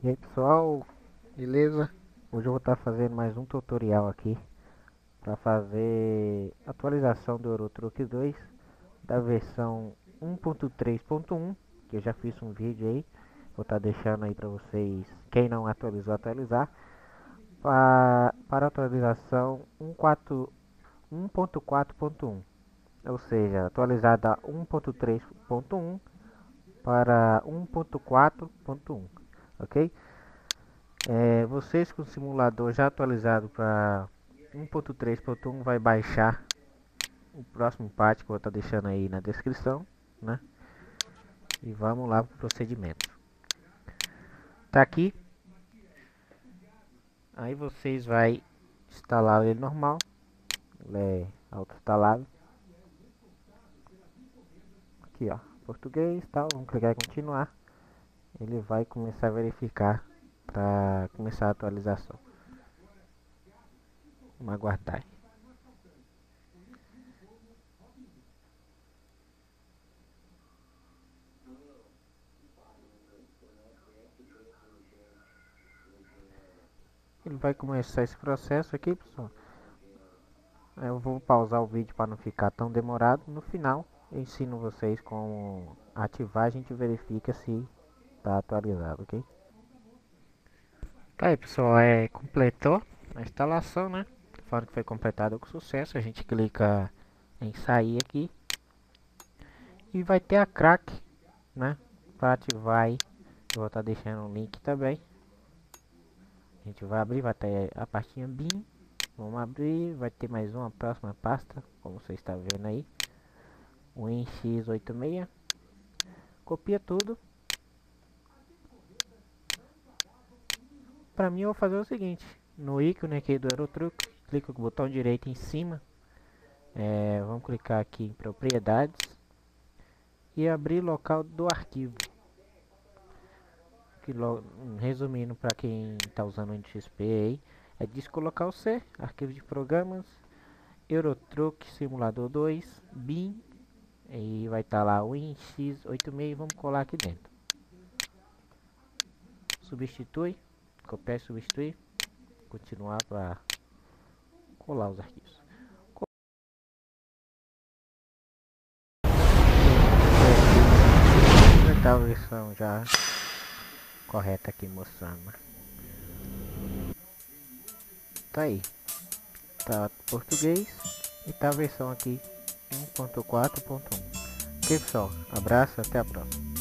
E aí pessoal, beleza? Hoje eu vou estar fazendo mais um tutorial aqui para fazer atualização do Euro Truck 2 da versão 1.3.1, que eu já fiz um vídeo aí, vou estar deixando aí para vocês, quem não atualizou, atualizar, para atualização 1.4.1, ou seja, atualizar da 1.3.1 para 1.4.1, ok? Vocês com o simulador já atualizado para 1.3.1 vai baixar o próximo patch que eu vou estar deixando aí na descrição, né? E vamos lá para o procedimento. Tá aqui, aí vocês vai instalar ele normal, ele é auto-instalado. Aqui ó, português, tal, vamos clicar em continuar. Ele vai começar a verificar para começar a atualização. Vamos aguardar. Ele vai começar esse processo aqui, pessoal. Eu vou pausar o vídeo para não ficar tão demorado. No final, eu ensino vocês como ativar, a gente verifica se está atualizado, ok? Tá aí, pessoal, completou a instalação, né? Falando que foi completado com sucesso, a gente clica em sair aqui e vai ter a crack, né? Para ativar aí, eu vou estar deixando o link também. A gente vai abrir, vai ter a pastinha BIM. Vamos abrir, vai ter mais uma próxima pasta, como você está vendo aí. O WinX86. Copia tudo. Para mim eu vou fazer o seguinte. No ícone aqui do Eurotruck, clica com o botão direito em cima. Vamos clicar aqui em propriedades. E abrir local do arquivo. Que, resumindo para quem está usando o NXP aí. É descolocar o C, arquivo de programas. Eurotruck Simulador 2, BIM. E vai estar lá o WinX86, vamos colar aqui dentro. Substitui, copiar e substituir. Continuar para colar os arquivos. Tá a versão já correta aqui mostrando. Tá aí. Tá português e tá a versão aqui 1.4.1. Ok pessoal, abraço, até a próxima.